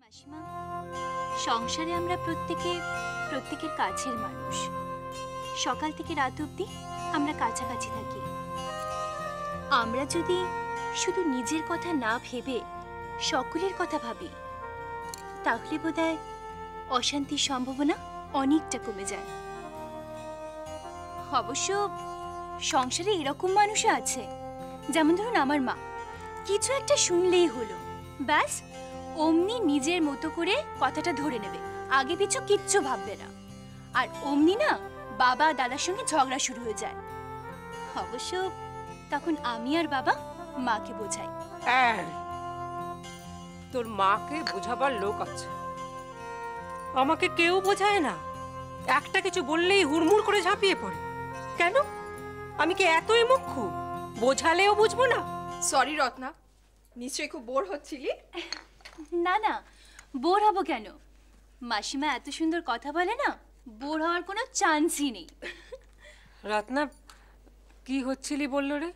মাসিমা, সংসারে আমরা প্রত্যেকের কাছের মানুষ। সকাল থেকে রাত অবধি আমরা কাছাকাছি থাকি। আমরা যদি শুধু নিজের কথা না ভেবে সকলের কথা ভাবি, তাহলে বোধহয় অশান্তির সম্ভাবনা অনেকটা কমে যায়। অবশ্য সংসারে এরকম মানুষও আছে, যেমন ধরুন আমার মা। কিছু একটা শুনলেই হলো, ব্যাস অমনি নিজের মতো করে কথাটা ধরে নেবে, আগে পিছু কিচ্ছু ভাববে না। আর অমনি না বাবা দাদার সঙ্গে ঝগড়া শুরু হয়ে যায়। অবশ্য তখন আমি আর বাবা মাকে বোঝাই। তোর মাকে বোঝাবার লোক আছে, আমাকে কেউ বোঝায় না। একটা কিছু বললেই হুড়মুড় করে ঝাঁপিয়ে পড়ে। কেন? আমি কি এতই মুখ্য? বোঝালেও বুঝবো না? সরি রত্না, নিশ্চয়ই খুব বোর হচ্ছিলি। না না, বোর হব কেন? মাসিমা এত সুন্দর কথা বলে না, বোর হওয়ার কোনো চান্সই নেই। রত্না, কি হচ্ছিলি বললো রে?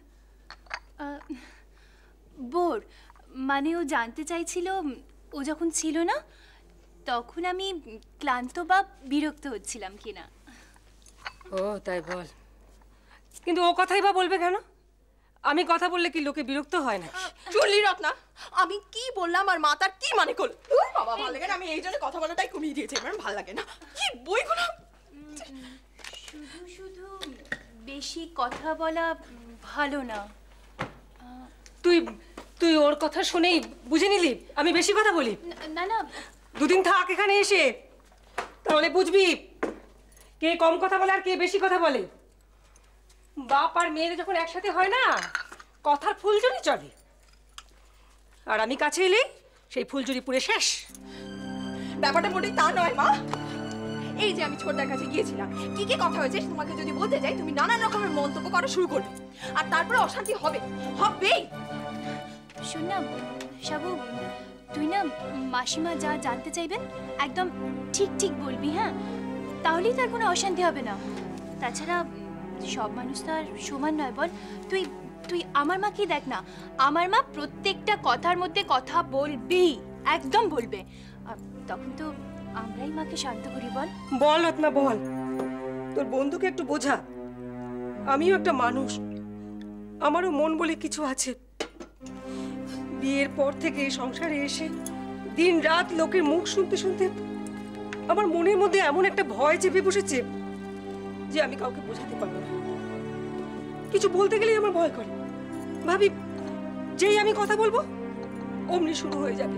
বোর মানে ও জানতে চাইছিল ও যখন ছিল না তখন আমি ক্লান্ত বা বিরক্ত হচ্ছিলাম কিনা। ও তাই বল। কিন্তু ও কথাই বা বলবে কেন? আমি কথা বললে কি লোকে বিরক্ত হয় না? চুলি রত্না, আমি কি বললাম আর মা তার কি মানে করল? বাবা ভালো লাগে না, আমি এই জন্য কথা বলাটাই কমিয়ে দিয়েছি। আমার ভালো লাগে না। কি বইগুলো শুধু শুধু বেশি কথা বলা ভালো না। তুই তুই ওর কথা শুনেই বুঝে নিলি আমি বেশি কথা বলি? না না, দুদিন থাক এখানে এসে, তাহলে বুঝবি কে কম কথা বলে আর কে বেশি কথা বলে। বাপ আর মেয়ের যখন একসাথে হয় না, কথার ফুলঝুরি চলে। আর আমি কাছে এলে সেই ফুলঝুরি পুরে শেষ। ব্যাপারটা মোটেই তা নয় মা। এই যে আমি ছোটদার কাছে গিয়েছিলাম, কি কি কথা হয়েছে তোমাকে যদি বলতে যাই তুমি নানান রকমের মন্তব্য করা শুরু করবে, আর তারপরে অশান্তি হবেই। শোন না শাবু, তুই না মাসিমা যা জানতে চাইবেন একদম ঠিক ঠিক বলবি, হ্যাঁ? তাহলেই তার কোনো অশান্তি হবে না। তাছাড়া সব মানুষ তো আর সমান নয় বল। তুই তুই আমার মাকেই দেখ না, আমার মা প্রত্যেকটা কথার মধ্যে কথা বলবেই, একদম বলবে। আর তখন তো আমরাই মাকে শান্ত করি। বল বল রত্না বল, তোর বন্ধুকে একটু বোঝা। আমিও একটা মানুষ, আমারও মন বলে কিছু আছে। বিয়ের পর থেকে সংসারে এসে দিন রাত লোকের মুখ শুনতে শুনতে আমার মনের মধ্যে এমন একটা ভয় চেপে বসেছে যে আমি কাউকে বোঝাতে পারবো না। কিছু বলতে গেলেই আমার ভয় করে। ভাবি যেই আমি কথা বলবো অমনি শুরু হয়ে যাবে।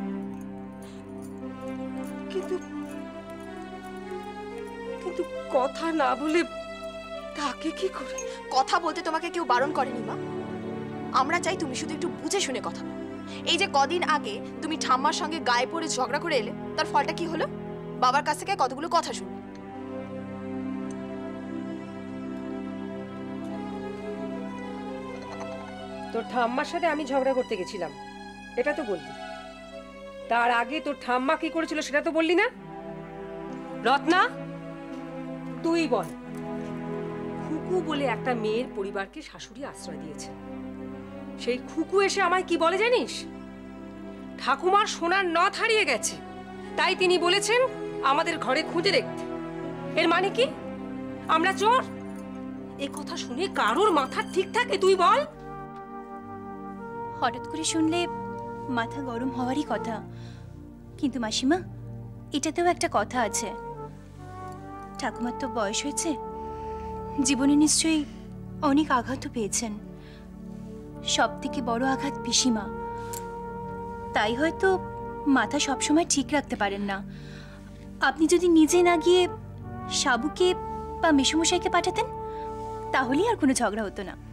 কিন্তু কিন্তু কথা না বলে তাকে কি করে? কথা বলতে তোমাকে কেউ বারণ করেনি মা। আমরা চাই তুমি শুধু একটু বুঝে শুনে কথা বলো। এই যে কদিন আগে তুমি ঠাম্মার সঙ্গে গায়ে পড়ে ঝগড়া করে এলে, তার ফলটা কি হলো? বাবার কাছ থেকে কতগুলো কথা শুনলে। তোর ঠাম্মার সাথে আমি ঝগড়া করতে গেছিলাম, এটা তো বললি। তার আগে তোর ঠাম্মা কি করেছিল সেটা তো বললি না। রত্না, তুই বল। খুকু বলে একটা মেয়ের পরিবারকে শাশুড়ি আশ্রয় দিয়েছে। সেই খুকু এসে আমায় কি বলে জানিস? ঠাকুমার সোনার নথ হারিয়ে গেছে, তাই তিনি বলেছেন আমাদের ঘরে খুঁজে দেখতে। এর মানে কি আমরা চোর? এ কথা শুনে কারোর মাথা ঠিক থাকে? তুই বল। হঠাৎ করে শুনলে মাথা গরম হওয়ারই কথা, কিন্তু মাসিমা এটাতেও একটা কথা আছে। ঠাকুমার তো বয়স হয়েছে, জীবনে নিশ্চয়ই অনেক আঘাতও পেয়েছেন। সব থেকে বড় আঘাত পিসিমা, তাই হয়তো মাথা সবসময় ঠিক রাখতে পারেন না। আপনি যদি নিজে না গিয়ে সাবুকে বা মেসোমশাইকে পাঠাতেন, তাহলেই আর কোনো ঝগড়া হতো না।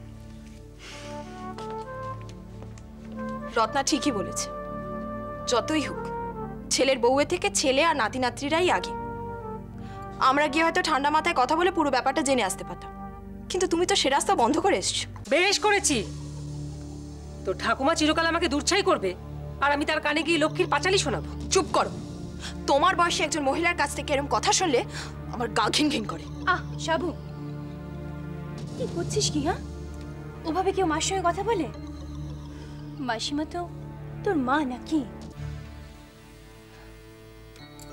রত্না ঠিকই বলেছে। যতই হোক ছেলের বউয়ের থেকে ছেলে আর নাতি নাতনিরাই আগে। আমরা গিয়ে হয়তো ঠান্ডা মাথায় কথা বলে পুরো ব্যাপারটা জেনে আসতে পারতাম, কিন্তু তুমি তো সে রাস্তা বন্ধ করে এসছো। বেশ করেছি। তোর ঠাকুমা চিরকাল আমাকে দূরছাই করবে, আর আমি তার কানে গিয়ে লক্ষ্মীর পাঁচালি শোনাবো। চুপ করো। তোমার বয়সে একজন মহিলার কাছ থেকে এরকম কথা শুনলে আমার গা ঘিন ঘিন করে। সাবু, কি করছিস কি? হ্যাঁ, ওভাবে কেউ মার সঙ্গে কথা বলে? মাসিমা তো তোর মা নাকি?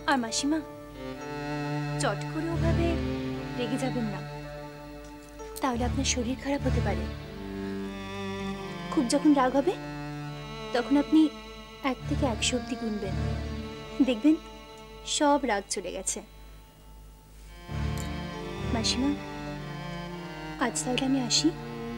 আর মাসিমা, চট করে ওভাবে রেগে যাবেন না, তাহলে আপনার শরীর খারাপ হতে পারে। খুব যখন রাগ হবে তখন আপনি 1 থেকে 100 অব্দি গুনবেন, দেখবেন সব রাগ চলে গেছে। মাসিমা, আজ তাহলে আমি আসি।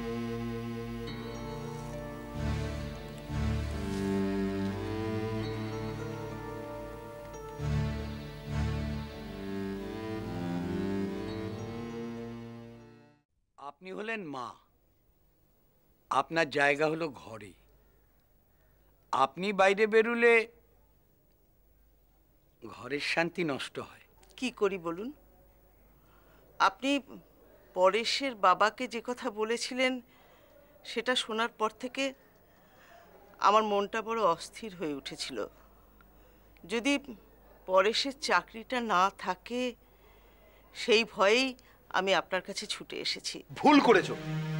আপনি হলেন মা, আপনার জায়গা হলো ঘরে। আপনি বাইরে বেরুলে ঘরের শান্তি নষ্ট হয়। কি করি বলুন? আপনি পরেশের বাবাকে যে কথা বলেছিলেন সেটা শোনার পর থেকে আমার মনটা বড় অস্থির হয়ে উঠেছিল। যদি পরেশের চাকরিটা না থাকে সেই ভয়েই আমি আপনার কাছে ছুটে এসেছি। ভুল করেছো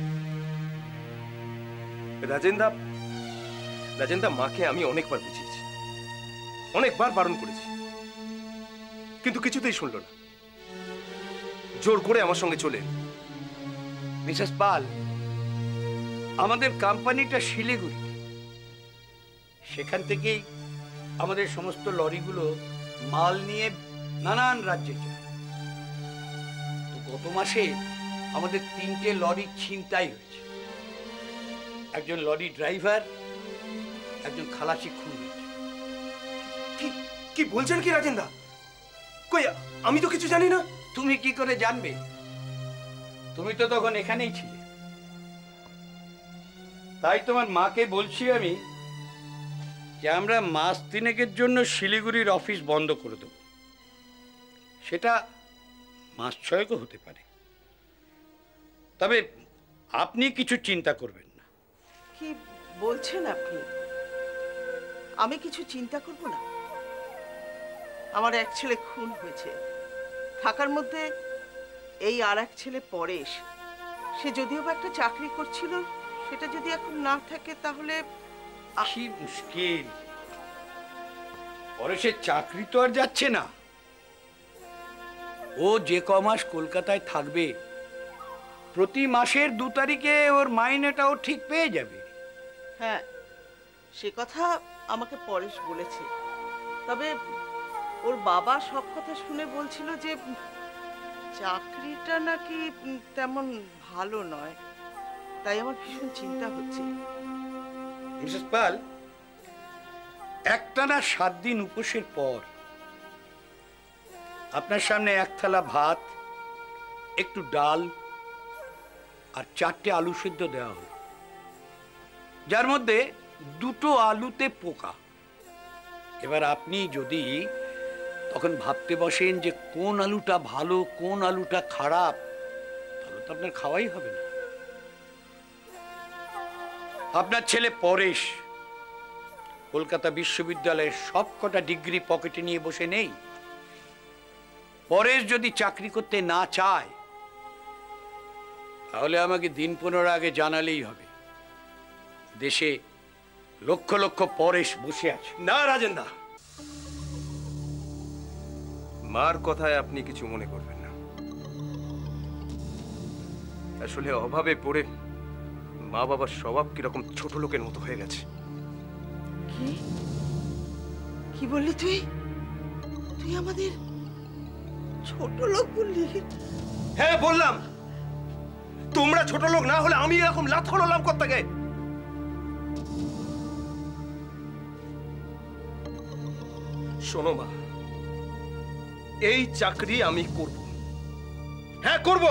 রাজেন্দা। রাজেন্দা, মাকে আমি অনেকবার বুঝিয়েছি, অনেকবার বারণ করেছি, কিন্তু কিছুতেই শুনলো না। জোর করে আমার সঙ্গে চলে এলো। মিসেস পাল, আমাদের কোম্পানিটা শিলিগুড়িতে, সেখান থেকেই আমাদের সমস্ত লরিগুলো মাল নিয়ে নানান রাজ্যে যায়। তো গত মাসে আমাদের 3টে লরি ছিনতাই হয়েছে। একজন লরি ড্রাইভার, একজন খালাসি খুন হয়েছে। কি কি বলছেন কি রাজেন্দা? কই, আমি তো কিছু জানি না। তুমি কি করে জানবে? তুমি তো তখন এখানেই ছিলে। তাই তোমার মাকে বলছি আমি যে আমরা মাস 3 জন্য শিলিগুড়ির অফিস বন্ধ করে দেব। সেটা মাস 6 হতে পারে। তবে আপনি কিছু চিন্তা করবেন না। কি বলছেন আপনি? আমি কিছু চিন্তা করব না? আমার এক ছেলে খুন হয়েছে, থাকার মধ্যে এই আর এক ছেলে পরেশ, সে যদিও বা একটা চাকরি করছিল, সেটা যদি এখন না থাকে তাহলে কি মুশকিল। পরেশের চাকরি তো আর যাচ্ছে না। ও যে কমাস কলকাতায় থাকবে, প্রতি মাসের 2 তারিখে ওর মাইনেটাও ঠিক পেয়ে যাবে। হ্যাঁ, সে কথা আমাকে পরেশ বলেছে। তবে ওর বাবা সব কথা শুনে বলছিল যে চাকরিটা নাকি তেমন ভালো নয়, তাই আমার ভীষণ চিন্তা হচ্ছে। মিসেস পাল, একটানা 7 দিন উপোসের পর আপনার সামনে 1 থালা ভাত, একটু ডাল আর 4টে আলু সিদ্ধ দেওয়া হলো, যার মধ্যে 2টো আলুতে পোকা। এবার আপনি যদি তখন ভাবতে বসেন যে কোন আলুটা ভালো কোন আলুটা খারাপ, তাহলে তো আপনার খাওয়াই হবে না। আপনার ছেলে পরেশ কলকাতা বিশ্ববিদ্যালয়ের সবকটা ডিগ্রি পকেটে নিয়ে বসে নেই। পরেশ যদি চাকরি করতে না চায়, তাহলে আমাকে দিন 15 আগে জানালেই হবে। দেশে লক্ষ লক্ষ পরেশ বসে আছে। না রাজেন্দা, মার কথায় আপনি কিছু মনে করবেন না। আসলে অভাবে পড়ে মা বাবার স্বভাব কিরকম ছোট লোকের মতো হয়ে গেছে। কি কি বললি তুই? তুই আমাদের ছোট লোক বললি? হ্যাঁ বললাম। তোমরা ছোট লোক না হলে আমি এরকম লাত খোলাম কোত্থেকে? শোনো মা, এই চাকরি আমি করব। হ্যাঁ করব।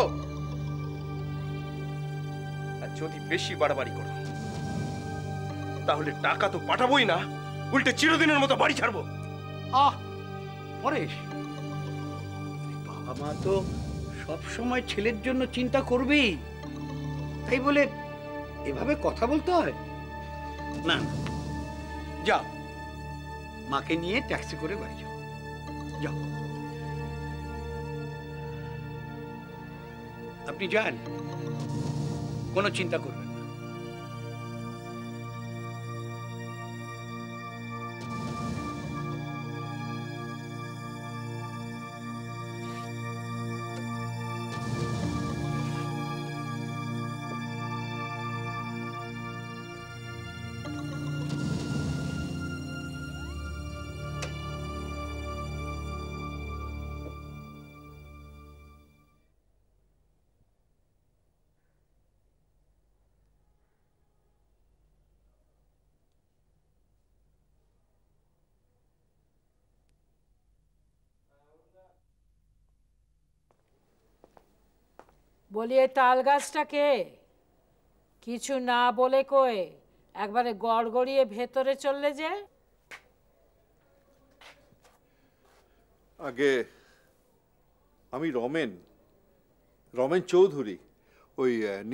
আর যদি বেশি বাড়াবাড়ি করো তাহলে টাকা তো পাঠাবোই না, উল্টে চিরদিনের মতো বাড়ি ছাড়বো। আহ পরেশ, বাবা মা তো সব সময় ছেলের জন্য চিন্তা করবেই, তাই বলে এভাবে কথা বলতে হয় না। যাও, মাকে নিয়ে ট্যাক্সি করে বাড়ি যাও। যাও, আপনি যান, কোনো চিন্তা করবেন না। বলি এই তাল গাছটাকে কিছু না বলে কয়ে একবারে গড়গড়িয়ে ভেতরে চললে যে। আগে আমি রমেন চৌধুরী, ওই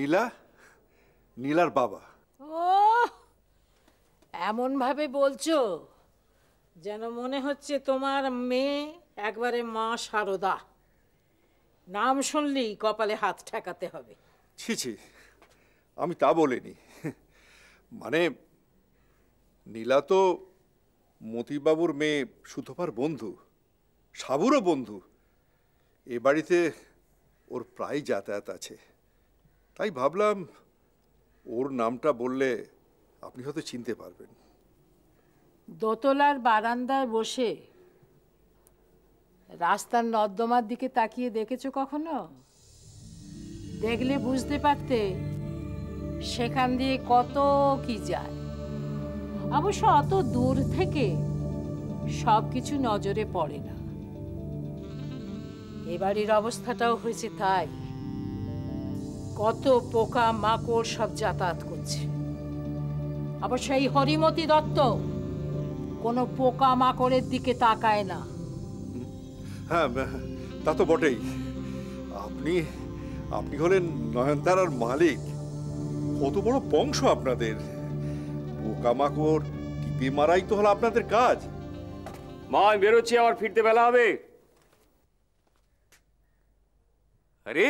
নীলার বাবা। ও এমন ভাবে বলছো যেন মনে হচ্ছে তোমার মেয়ে একবারে মা শারদা। নাম শুনলেই কপালে হাত ঠেকাতে হবে। ছি ছি, আমি তা বলিনি। মানে নীলা তো মতিবাবুর মেয়ে সুতপার বন্ধু, সাবুরও বন্ধু। এ বাড়িতে ওর প্রায় যাতায়াত আছে, তাই ভাবলাম ওর নামটা বললে আপনি হয়তো চিনতে পারবেন। দোতলার বারান্দায় বসে রাস্তার নর্দমার দিকে তাকিয়ে দেখেছো কখনো? দেখলে বুঝতে পারতে সেখান দিয়ে কত কি যায়। অবশ্য অত দূর থেকে সব কিছু নজরে পড়ে না। এ বাড়ির অবস্থাটাও হয়েছে তাই। কত পোকা মাকড় সব যাতায়াত করছে। অবশ্য এই হরিমতি দত্ত কোনো পোকা মাকড়ের দিকে তাকায় না। হ্যাঁ, তা তো বটেই। আপনি আপনি হলেন নয়নতারার মালিক। কত বড় বংশ আপনাদের! পোকামাকড় টিপে মারাই তো হলো আপনাদের কাজ। মা আমি বেরোচ্ছি, আবার ফিরতে বেলা হবে। আরে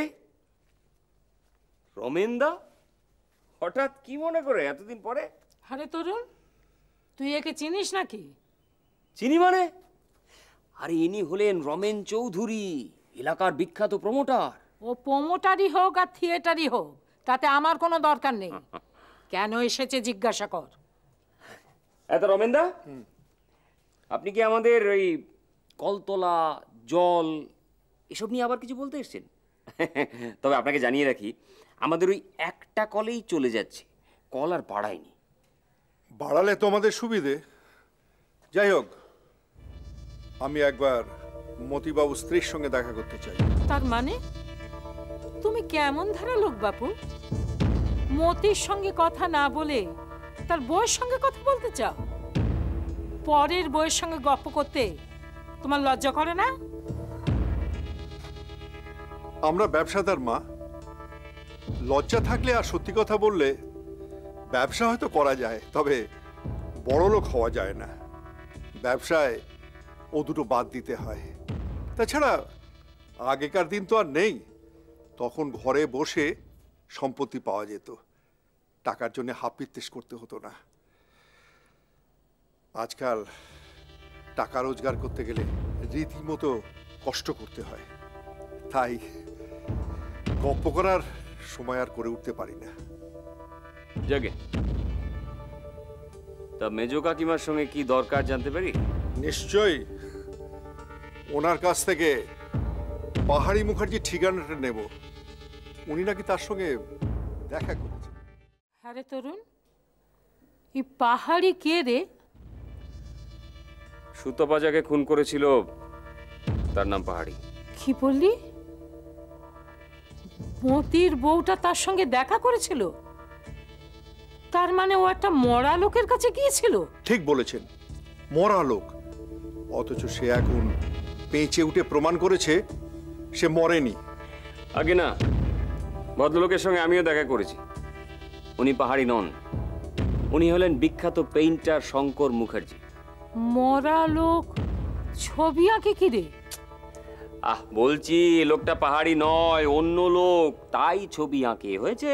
রমেনদা, হঠাৎ কি মনে করে এতদিন পরে? আরে তরুণ, তুই একে চিনিস নাকি? চিনি মানে? আরে ইনি হলেন রমেন চৌধুরী, এলাকার বিখ্যাত প্রমোটার। ও প্রমোটারই হোক আর থিয়েটারই হোক, তাতে আমার কোনো দরকার নেই। কেন এসেছে জিজ্ঞাসা কর। এত রমেনদা, আপনি কি আমাদের ওই কলতলা, জল এসব নিয়ে আবার কিছু বলতে এসেছেন? তবে আপনাকে জানিয়ে রাখি, আমাদের ওই একটা কলেই চলে যাচ্ছে, কল আর বাড়ায়নি। বাড়ালে তো আমাদের সুবিধে। যাই হোক, আমি একবার মতিবাবু স্ত্রীর সঙ্গে দেখা করতে চাই। তার মানে তুমি কেমন ধারা লোক বাপু? মতির সঙ্গে কথা না বলে তার বউয়ের সঙ্গে কথা বলতে চাও? পরের বউয়ের সঙ্গে গপ্প করতে তোমার লজ্জা করে না? আমরা ব্যবসাদার মা, লজ্জা থাকলে আর সত্যি কথা বললে ব্যবসা হয়তো করা যায়, তবে বড় লোক হওয়া যায় না। ব্যবসায় ও দুটো বাদ দিতে হয়। তাছাড়া আগেকার দিন তো আর নেই। তখন ঘরে বসে সম্পত্তি পাওয়া যেত, টাকার জন্য হাপিত্তেশ করতে হতো না। আজকাল টাকা রোজগার করতে গেলে রীতিমতো কষ্ট করতে হয়। তাই গপ্প করার সময় আর করে উঠতে পারি না। জাগে, তা মেজো কাকিমার সঙ্গে কি দরকার জানতে পারি? নিশ্চয়ই। ওনার কাছ থেকে পাহাড়ি মুখার্জির ঠিকানাটা নেব। উনি নাকি তার সঙ্গে দেখা করেছেন। আরে তরুণ, এই পাহাড়ি কে রে? সুতপা যাকে খুন করেছিল তার নাম পাহাড়ি। কি বললি? মতির বউটা তার সঙ্গে দেখা করেছিল? তার মানে ও একটা মরা লোকের কাছে গিয়েছিল? ঠিক বলেছেন, মরা লোক। অথচ সে এখন পেঁচে উঠে প্রমাণ করেছে সে মরেনি। আগে না, ভদ্রলোকের সঙ্গে আমিও দেখা করেছি। উনি পাহাড়ি নন, উনি হলেন বিখ্যাত পেইন্টার শঙ্কর মুখার্জি। মরা লোক ছবি আঁকে কি রে? বলছি লোকটা পাহাড়ি নয়, অন্য লোক, তাই ছবি আঁকে হয়েছে।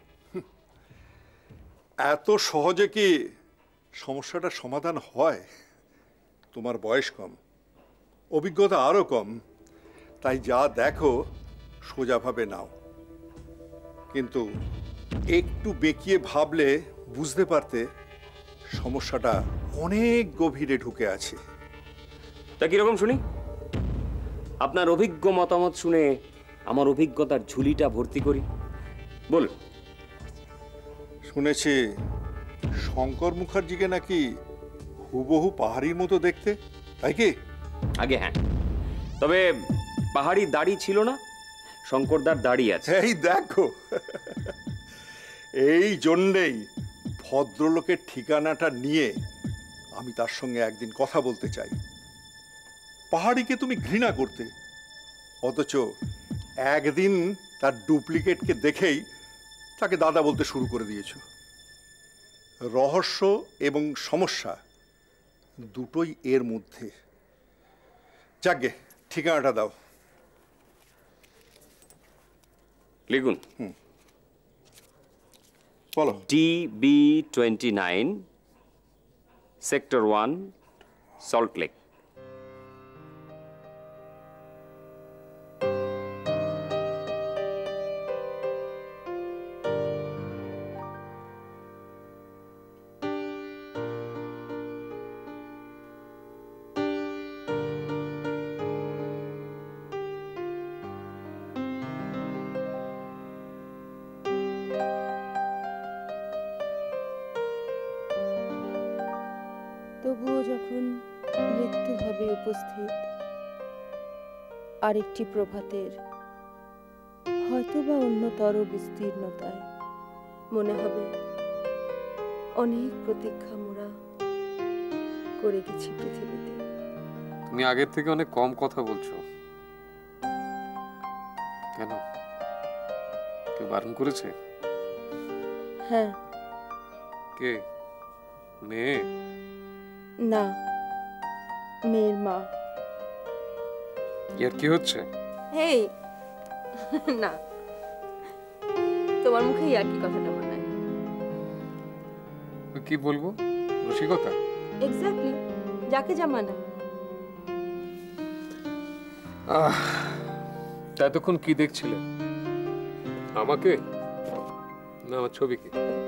এত সহজে কি সমস্যাটার সমাধান হয়? তোমার বয়স কম, অভিজ্ঞতা আরো কম, তাই যা দেখো সোজাভাবে নাও। কিন্তু একটু বেঁকিয়ে ভাবলে বুঝতে পারতে সমস্যাটা অনেক গভীরে ঢুকে আছে। তা কিরকম শুনি? আপনার অভিজ্ঞ মতামত শুনে আমার অভিজ্ঞতার ঝুলিটা ভর্তি করি। বলুন। শুনেছি শঙ্কর মুখার্জিকে নাকি হুবহু পাহাড়ির মতো দেখতে, তাই কি? আগে হ্যাঁ, তবে পাহাড়ি দাড়ি ছিল না, শঙ্করদার দাড়ি আছে। এই দেখো, এই জন্যেই ভদ্রলোকের ঠিকানাটা নিয়ে আমি তার সঙ্গে একদিন কথা বলতে চাই। পাহাড়িকে তুমি ঘৃণা করতে, অথচ একদিন তার ডুপ্লিকেটকে দেখেই তাকে দাদা বলতে শুরু করে দিয়েছো। রহস্য এবং সমস্যা দুটোই এর মধ্যে। যাকে ঠিকানাটা দাও। লিখুন। বলো। DB29 sector 1 salt lake. তবুও যখন মৃত্যু হবে উপস্থিত আরেকটি প্রভাতের, হয়তোবা অন্যতর বিস্তীর্ণতায়, মনে হবে অনেক প্রতীক্ষা মোরা করে গেছি পৃথিবীতে। তুমি আগের থেকে অনেক কম কথা বলছো কেন? কেউ বারণ করেছে? হ্যাঁ। কে? মেয়ে? না, মেয়ের মা। ইয়ার কি হচ্ছে? হেই, না, তোমার মুখে আর কি কথাটা মানায়? কি বলবো? রসিকতা? এক্স্যাক্টলি, যাকে যা মানায়। তা এতক্ষণ কি দেখছিলে? আমাকে না আমার ছবিকে?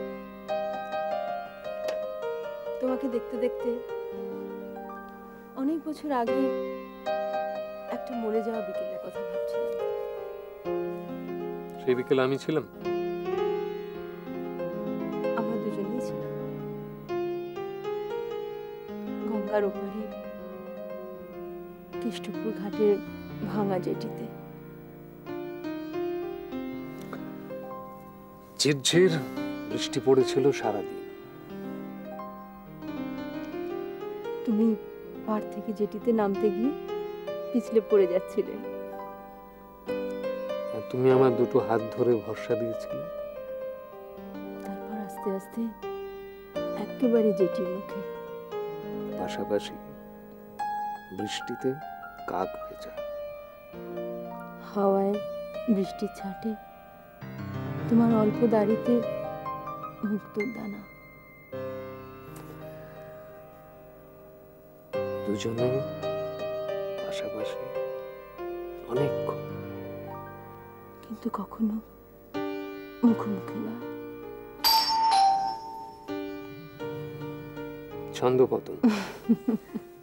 তোমাকে দেখতে দেখতে অনেক বছর আগে একটা মরে যাওয়া বিকেলের কথা ভাবছিলাম। সেই বিকেলে আমি ছিলাম? আমরা দুজনেই ছিলাম গঙ্গার ওপারে কেষ্টপুর ঘাটের ভাঙা জেটিতে। ঝিরঝির বৃষ্টি পড়েছিল সারাদিন। তুমি পাড় থেকে জেটিতে নামতে গিয়ে পিছলে পড়ে যাচ্ছিলে। তুমি আমার দুটো হাত ধরে ভরসা দিয়েছিলে। তারপর আস্তে আস্তে একেবারে জেটির মুখে। পাশাপাশি বৃষ্টিতে কাক ভেজা, হাওয়ায় বৃষ্টির ছাটে তোমার অল্প দাড়িতে মুক্তোর দানা। দুজনে পাশাপাশি অনেকক্ষণ, কিন্তু কখনো মুখোমুখি না। ছন্দপতন।